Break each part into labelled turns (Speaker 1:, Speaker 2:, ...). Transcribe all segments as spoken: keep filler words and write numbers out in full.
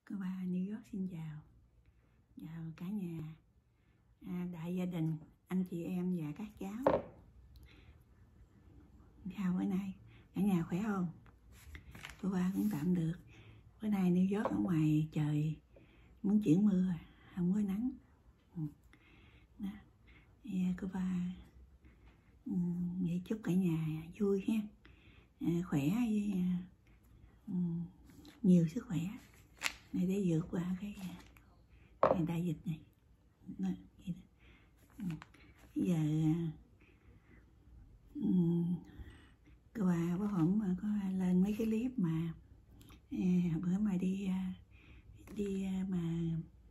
Speaker 1: Cô ba New York xin chào. Chào cả nhà, à, đại gia đình, anh chị em và các cháu. Chào bữa nay, cả nhà khỏe không? Cô ba cũng tạm được. Bữa nay New York ở ngoài trời muốn chuyển mưa, không có nắng. Đó. Thì cô ba vậy chúc cả nhà vui ha, à, khỏe với à, nhiều sức khỏe để để vượt qua cái, cái đại dịch này. Đó, vậy đó. Bây giờ um, cô bà có hôm mà có lên mấy cái clip mà à, bữa mà đi đi mà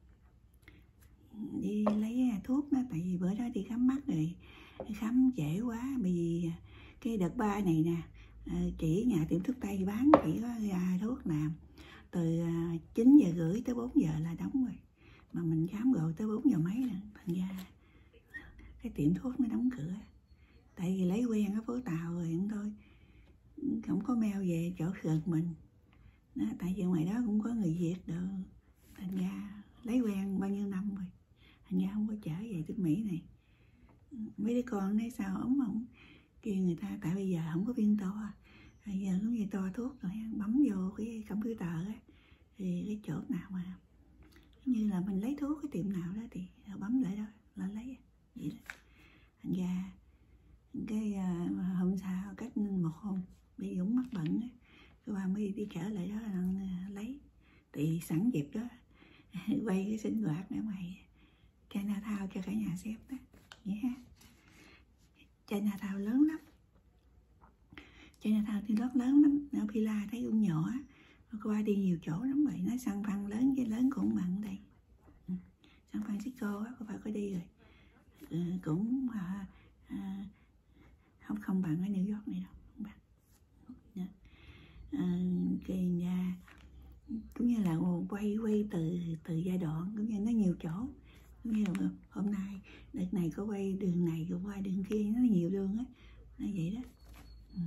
Speaker 1: đi lấy thuốc đó, tại vì bữa đó đi khám mắt rồi khám trễ quá, vì cái đợt ba này nè, chỉ nhà tiệm thuốc tây bán chỉ có ra thuốc là từ chín giờ rưỡi tới bốn giờ là đóng rồi, mà mình khám rồi tới bốn giờ mấy nè, thành ra cái tiệm thuốc nó đóng cửa, tại vì lấy quen ở phố Tàu rồi không thôi, không có mail về chỗ gần mình đó, tại vì ngoài đó cũng có người Việt được, thành ra lấy quen bao nhiêu năm rồi, thành ra không có trở về nước Mỹ này. Mấy đứa con nói sao ống không kêu người ta, tại bây giờ không có viên to, bây giờ cũng như to thuốc rồi bấm vô cái computer á, thì cái chỗ nào mà như là mình lấy thuốc cái tiệm nào đó thì bấm lại đó là lấy vậy đó. Thành ra cái uh, hôm sau cách một hôm bị Dũng mắc bệnh á, cái ba mới đi trở lại đó là uh, lấy, thì sẵn dịp đó quay cái sinh hoạt ở ngoài Chinatown cho cả nhà xem đó, vậy ha. Chinatown lớn lắm, Chinatown thì rất lớn lắm, ở Pila thấy cũng nhỏ, cô ba đi nhiều chỗ lắm vậy, nó San Fran lớn, cái lớn cũng bằng đây, ừ. San Francisco á, cô ba có đi rồi, ừ, cũng à, à, không không bằng ở New York này đâu, không bằng. À, cái nhà cũng như là quay quay từ từ giai đoạn, cũng như nó nhiều chỗ, cũng như là hôm nay đợt này có quay đường này rồi qua đường kia, nó nhiều đường á, nó vậy đó. Ừ.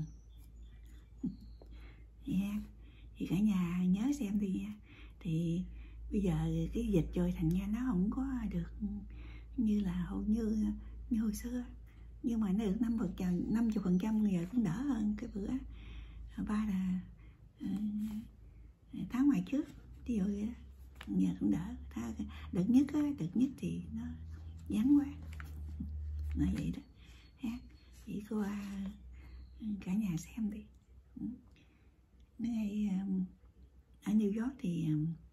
Speaker 1: Yeah. Thì cả nhà nhớ xem đi nha. Thì bây giờ cái dịch rồi thành ra nó không có được như là hầu như như hồi xưa, nhưng mà nó được năm phần trăm năm mươi phần trăm giờ cũng đỡ hơn cái bữa ba là uh, tháng ngoài trước ví dụ vậy đó, giờ cũng đỡ. Đợt nhất á, đợt nhất thì nó vắng quá, nói vậy đó ha. Chỉ cô cả nhà xem đi. Ngay ở New York thì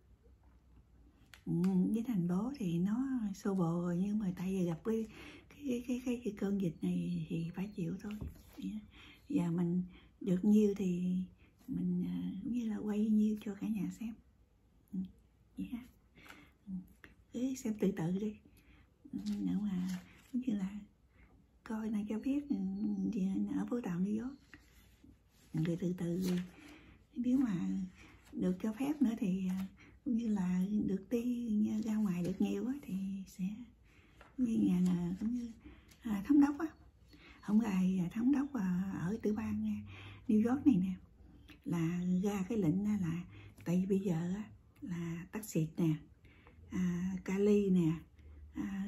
Speaker 1: với thành phố thì nó xô bồ rồi, nhưng mà tại vì gặp cái cái cái cái, cái cơn dịch này thì phải chịu thôi. Giờ mình được nhiêu thì mình cũng như là quay nhiêu cho cả nhà xem, vậy ha. Cứ xem từ từ đi, nếu mà cũng như là coi này cho biết ở phố Tàu New York, rồi từ từ nếu mà được cho phép nữa thì cũng như là được đi ra ngoài được nhiều á, thì sẽ như nhà là cũng như à, thống đốc á, không gài thống đốc ở tiểu bang New York này nè, là ra cái lệnh là tại vì bây giờ á, là Texas nè, à, Cali nè, à,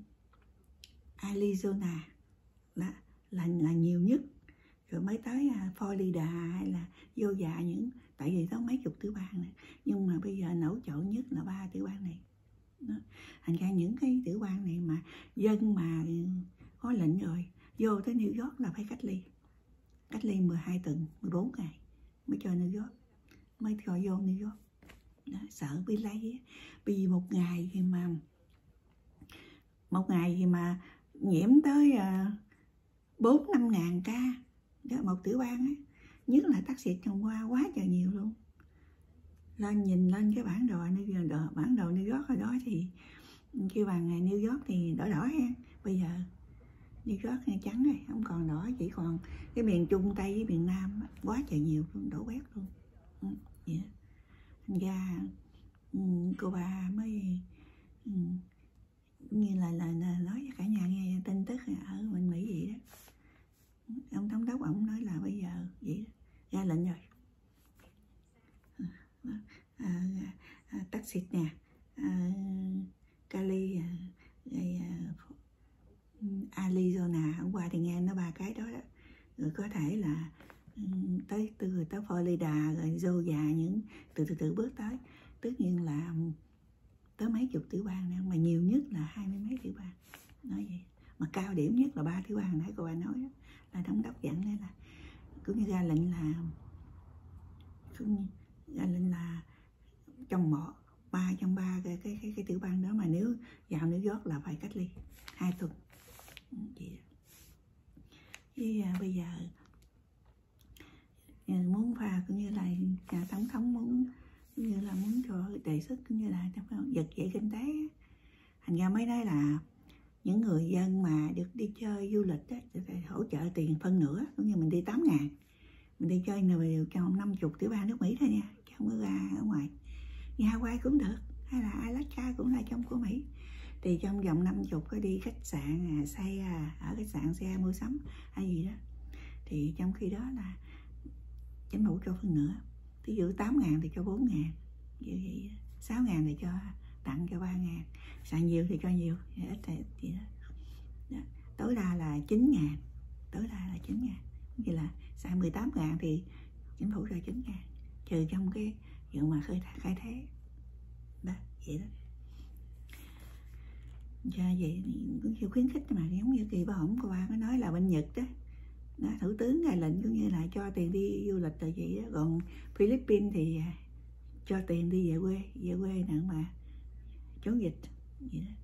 Speaker 1: Arizona là, là là nhiều nhất, rồi mới tới Florida hay là vô dạ những, tại vì có mấy chục tiểu bang này, nhưng mà bây giờ nổi trội nhất là ba tiểu bang này đó. Thành ra những cái tiểu bang này mà dân mà có lệnh rồi vô tới New York là phải cách ly cách ly mười hai tuần, mười bốn ngày mới cho New York, mới cho vô New York đó. Sợ bị lấy, vì một ngày thì mà một ngày thì mà nhiễm tới bốn năm ngàn ca đó, một tiểu bang á, nhất là Texas hôm qua quá trời nhiều luôn. Lên nhìn lên cái bản đồ New York, bản đồ New York ở đó thì kêu bằng ngày New York thì đỏ đỏ ha, bây giờ New York này trắng rồi, không còn đỏ, chỉ còn cái miền Trung Tây với miền Nam quá trời nhiều luôn, đổ quét luôn. Ừ, yeah. Thành ra cô ba mới như là, là, là nói cho cả nhà nghe tin tức ở bên Mỹ vậy đó. Ông thống đốc ông nói là bây giờ vậy đó, ra lệnh rồi, à, à, Taxit nè, à, Cali, à, à, Arizona. Hôm qua thì nghe nó ba cái đó đó. Rồi có thể là tới từ tới Florida, rồi Georgia, những từ từ từ bước tới, tất nhiên là tới mấy chục tiểu bang nè, mà nhiều nhất là hai mươi mấy tiểu bang, nói vậy. Mà cao điểm nhất là ba tiểu bang nãy cô ba nói đó, là thống đốc dẫn đây là cũng như ra lệnh là cũng ra lệnh là trong một ba trong ba cái cái cái, cái tiểu bang đó mà nếu vào New York là phải cách ly hai tuần. Vậy đó. Với à, bây giờ muốn pha cũng như là nhà tổng thống muốn cũng như là muốn cho đề xuất cũng như là giật dậy kinh tế. Thành ra mới nói là những người dân mà được đi chơi du lịch đó, phải hỗ trợ tiền phân nửa, cũng như mình đi tám ngàn, mình đi chơi người trong năm chục tiểu bang nước Mỹ thôi nha, chứ không có ra ở ngoài. Như Hawaii cũng được, hay là Alaska cũng là trong của Mỹ. Thì trong vòng năm chục có đi khách sạn, à, xây à, ở khách sạn xe mua sắm hay gì đó, thì trong khi đó là chính phủ cho phân nửa. Ví dụ tám ngàn thì cho bốn ngàn, vậy vậy sáu ngàn thì cho tặng cho ba ngàn, xài nhiều thì cho nhiều, ít thì gì đó. Đó. Tối đa là chín ngàn, tối đa là chín ngàn, như là xài mười tám ngàn thì chính phủ cho chín ngàn, trừ trong cái vụ mà khơi khai thế đó, vậy đó. Cho vậy cũng chưa khuyến khích, mà giống như kỳ bà ổng cô ba có nói là bên Nhật đó, đó thủ tướng ra lệnh cũng như là cho tiền đi du lịch rồi vậy đó. Còn Philippines thì cho tiền đi về quê, về quê nè mà chống dịch vậy đó.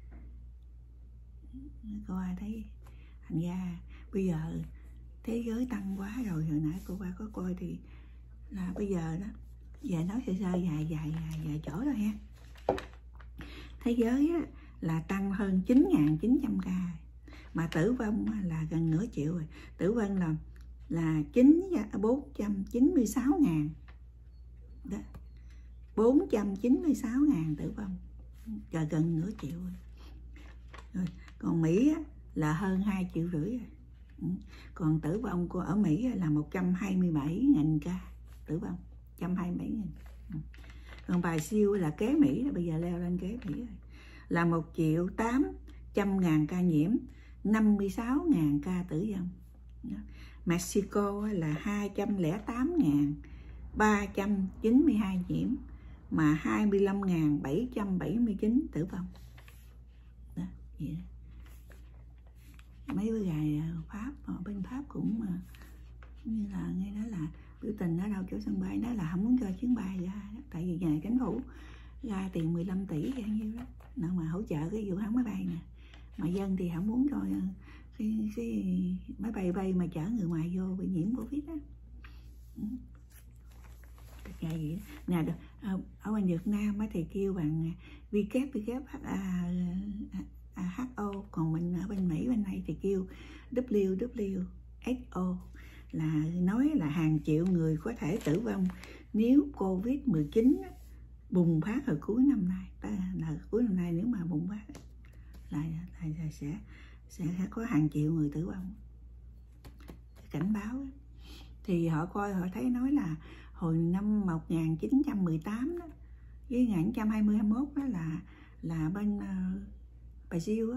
Speaker 1: Cô ba thấy thành ra bây giờ thế giới tăng quá rồi. Hồi nãy cô ba có coi thì là bây giờ đó, về nói sơ sơ dài dài dài dài chỗ rồi ha. Thế giới á, là tăng hơn chín nghìn chín trăm ca, mà tử vong là gần nửa triệu rồi. Tử vong là là bốn trăm chín mươi sáu ngàn đó, bốn trăm chín mươi sáu ngàn tử vong, giờ gần nửa triệu rồi. Rồi. Còn Mỹ á, là hơn hai triệu rưỡi rồi. Còn tử vong của ở Mỹ là một trăm hai mươi bảy nghìn ca tử vong, một trăm hai mươi bảy nghìn. Còn bài siêu là kế Mỹ, bây giờ leo lên kế Mỹ rồi, là một triệu tám trăm ngàn ca nhiễm, năm mươi sáu ngàn ca tử vong. Mexico là hai trăm lẻ tám nghìn ba trăm chín mươi hai nhiễm, mà hai mươi lăm nghìn bảy trăm bảy mươi chín tử vong. Đó, vậy đó. Mấy bữa ngày Pháp, bên Pháp cũng như là nghe nói là biểu tình ở đâu chỗ sân bay, đó là không muốn cho chuyến bay ra, tại vì nhà chính phủ ra tiền mười lăm tỷ hay nhiêu đó, nào mà hỗ trợ cái vụ hãng máy bay nè, mà dân thì không muốn cho cái, cái máy bay bay mà chở người ngoài vô bị nhiễm Covid đó. Cái gì đó. Nè, ở bên Việt Nam thì kêu bằng W W H O, còn mình ở bên Mỹ bên này thì kêu W W H O, là nói là hàng triệu người có thể tử vong nếu Covid mười chín bùng phát ở cuối năm nay. Là cuối năm nay nếu mà bùng phát là, là, là sẽ sẽ có hàng triệu người tử vong. Cảnh báo thì họ coi họ thấy nói là hồi năm một nghìn chín trăm mười tám đó, với một nghìn chín trăm hai mươi hai mươi mốt đó là là bên uh, Brazil á,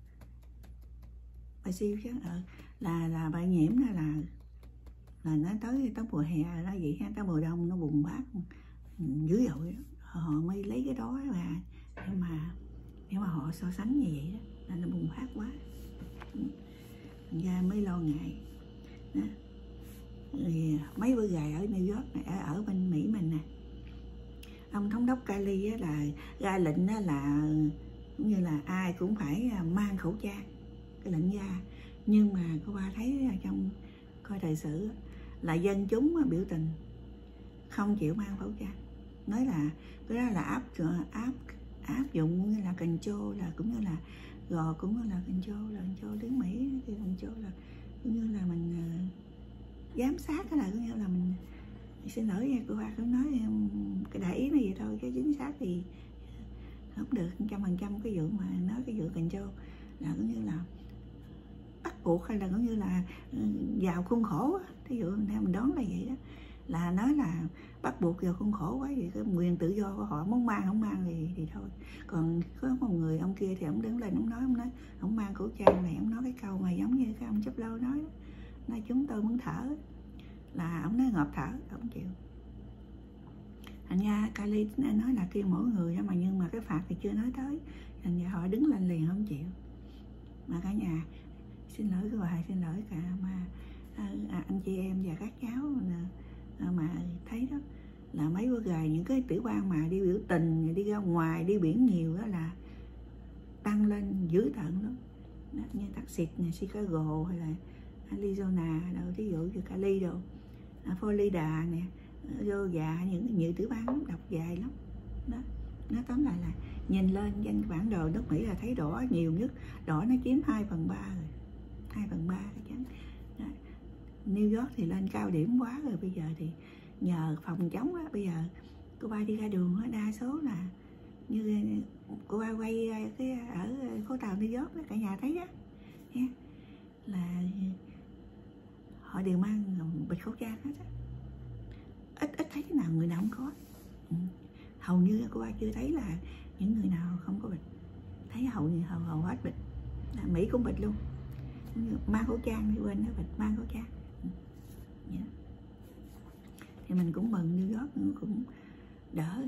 Speaker 1: Brazil chứ ờ, là là bệnh nhiễm đó là là nó tới tới mùa hè đó vậy ha, tới mùa đông nó bùng phát dữ dội đó. Họ mới lấy cái đó và nhưng mà nếu mà họ so sánh như vậy đó là nó bùng phát quá, thành ra mới lo ngại đó. Thì mấy bữa gài ở New York này, ở, ở bên Mỹ mình nè, ông thống đốc Cali á, là ra lệnh đó là cũng như là ai cũng phải mang khẩu trang, cái lệnh ra. Nhưng mà cô ba thấy trong coi thời sự là dân chúng biểu tình không chịu mang khẩu trang, nói là cái đó là áp áp áp dụng như là control, là cũng như là gò cũng như là control, là control tiếng Mỹ thì control là cũng như là mình uh, giám sát, cái là cũng như là mình xin lỗi nha cô ba cũng nói cái đại ý là vậy thôi, cái chính xác thì không được trăm phần trăm. Cái vụ mà nói cái vụ control là cũng như là bắt buộc hay là cũng như là vào khuôn khổ, thí dụ mình đoán là vậy đó, là nói là bắt buộc vào khuôn khổ quá, thì cái quyền tự do của họ, muốn mang không mang thì thì thôi. Còn có một người ông kia thì ông đứng lên ông nói ông nói ông mang khẩu trang này, ông nói cái câu mà giống như cái ông Chớp Lâu nói đó, nói chúng tôi muốn thở, là ông nói ngộp thở, ông chịu. Thành ra Cali nói là kêu mỗi người đó, mà nhưng mà cái phạt thì chưa nói tới, thành ra họ đứng lên liền không chịu. Mà cả nhà xin lỗi các bà, xin lỗi cả mà à, anh chị em và các cháu à, mà thấy đó là mấy bữa gài những cái tiểu bang mà đi biểu tình, đi ra ngoài, đi biển nhiều đó là tăng lên dữ tợn lắm. Đó, như Texas, Chicago hay là Arizona đâu, ví dụ như Cali đâu, Florida nè, Georgia, những nhiều tiểu bang đọc dài lắm. Đó, nó tóm lại là nhìn lên trên bản đồ nước Mỹ là thấy đỏ nhiều nhất, đỏ nó chiếm hai phần ba rồi, hai phần ba cái chắn. New York thì lên cao điểm quá rồi, bây giờ thì nhờ phòng chống á, bây giờ cô ba đi ra đường á, đa số là như cô ba quay cái ở phố tàu New York đó, cả nhà thấy á, là họ đều mang bịch khẩu trang hết á, ít ít thấy cái nào người nào không có. Ừ. Hầu như cô ba chưa thấy là những người nào không có bịch, thấy hầu như hầu hầu hết bịch. Mỹ cũng bịch luôn, mang khẩu trang thì quên nó bịch, mang khẩu trang. Ừ. Yeah. Thì mình cũng mừng New York cũng đỡ.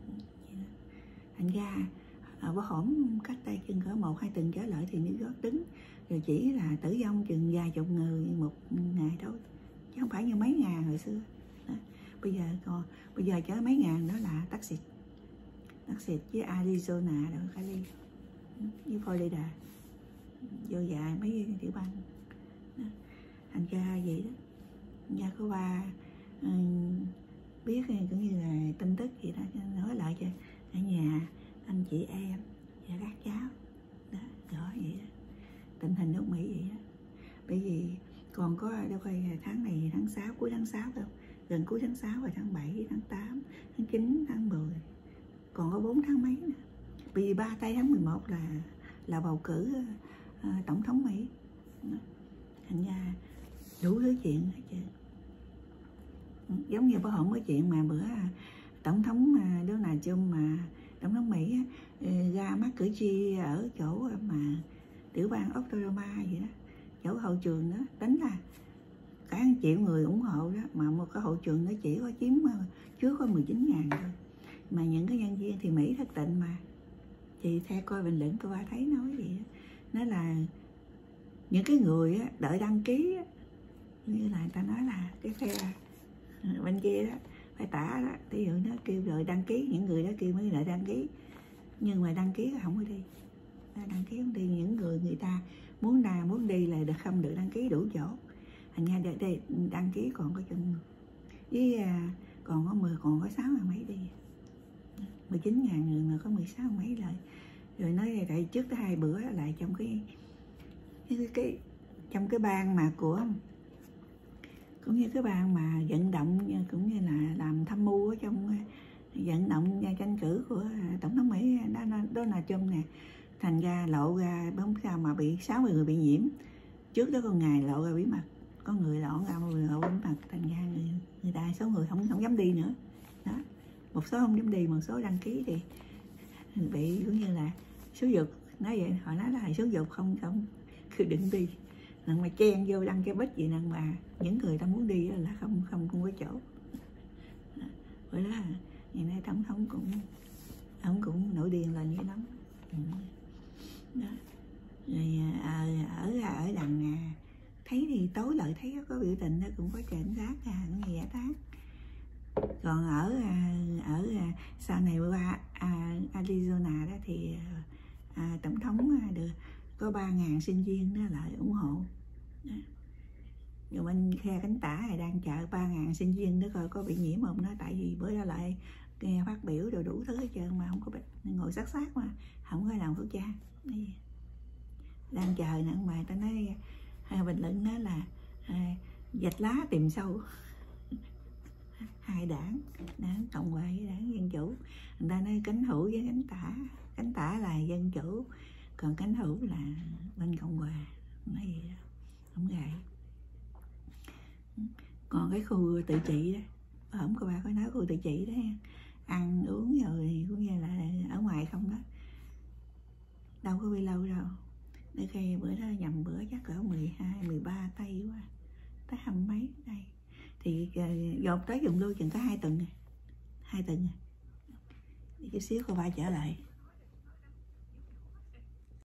Speaker 1: Thành ra ở bữa hổm cách đây chừng cỡ một hai tuần trở lại thì New York đứng rồi chỉ là tử vong chừng vài chục người một ngày thôi, chứ không phải như mấy ngàn hồi xưa. Đó. Bây giờ còn bây giờ chớ mấy ngàn đó là Texas, Texas với Arizona rồi Cali với Florida, vô dài mấy tiểu bang. Đó. Thành ra vậy đó. Nhà của ba um, biết cũng như là tin tức gì đó, nói lại cho ở nhà anh chị em và các cháu đó, rõ vậy đó. Tình hình nước Mỹ vậy đó. Bởi vì còn có đâu phải tháng này tháng sáu, cuối tháng sáu đâu, gần cuối tháng sáu và tháng bảy, tháng tám, tháng chín, tháng mười, còn có bốn tháng mấy nữa. Bởi vì ba tây tháng mười một là là bầu cử uh, tổng thống Mỹ. Đó. Thành ra đủ thứ chuyện hết trơn. Giống như bữa hổm cái chuyện mà bữa tổng thống Donald Trump mà tổng thống Mỹ ra mắt cử tri ở chỗ mà tiểu bang Oklahoma vậy đó, chỗ hậu trường đó, tính là cả một triệu người ủng hộ đó, mà một cái hậu trường nó chỉ có chiếm trước có mười chín ngàn thôi, mà những cái nhân viên thì Mỹ thất tịnh mà. Chị theo coi bình luận cô ba thấy nói vậy đó. Nó là những cái người á, đợi đăng ký á, như là người ta nói là cái phe bên kia đó phải tả đó, ví dụ nó kêu đợi đăng ký, những người đó kêu mới đợi đăng ký, nhưng mà đăng ký là không có đi, đăng ký không đi. Những người người ta muốn ra muốn đi là được không được đăng ký đủ chỗ, thành ra để, để đăng ký còn có chừng với còn có mười, còn có sáu ngàn mấy đi, mười chín ngàn người mà có mười sáu mấy lại. Rồi nói tại trước tới hai bữa lại trong cái cái, cái trong cái ban mà của cũng như cái ban mà vận động cũng như là làm tham mưu ở trong vận động tranh cử của tổng thống Mỹ Donald Trump nè, thành ra lộ ra không sao mà bị sáu mươi người bị nhiễm. Trước đó con ngày lộ ra bí mật, có người lộ ra một người lộ bí mật, thành ra người, người ta số người không không dám đi nữa đó. Một số không dám đi, một số đăng ký thì bị cũng như là xúi giục, nói vậy họ nói là xúi giục không không cứ đừng đi, lần mà chen vô đăng cái bích gì nè, mà những người ta muốn đi là không không không có chỗ. Vậy đó, ngày nay tổng thống cũng ông cũng nổi điên lên như lắm. Ừ. Đó. Rồi ở ở ở đằng thấy thì tối lại thấy có biểu tình nó cũng có cảnh sát à, cũng nghe tán. Còn ở ở sau này qua Arizona đó thì à, tổng thống được có ba ngàn sinh viên đó lại ủng hộ. Đó. Rồi bên khe cánh tả này đang chờ ba ngàn sinh viên đó coi có bị nhiễm không đó, tại vì bữa đó lại nghe phát biểu rồi đủ thứ hết trơn mà không có bệnh, ngồi sát sát mà không có làm khẩu trang. Đang chờ nữa mà ta nói hai bình luận đó là à, vạch lá tìm sâu. Hai đảng, đảng Cộng hòa với đảng Dân Chủ, người ta nói cánh hữu với cánh tả, cánh tả là Dân Chủ, còn cánh hữu là bên Cộng hòa, nói gì đó không gài. Còn cái khu tự trị đó Hổm cô ba có nói cô tự chỉ đó ha, ăn uống rồi cũng như là ở ngoài không đó, đâu có bị lâu đâu. Để khi bữa đó nhầm bữa chắc cỡ mười hai, mười ba tây quá, tới hai mấy đây. Thì uh, dồn tới dùng lưu chừng có hai tuần, hai tuần. Chút xíu cô ba trở lại.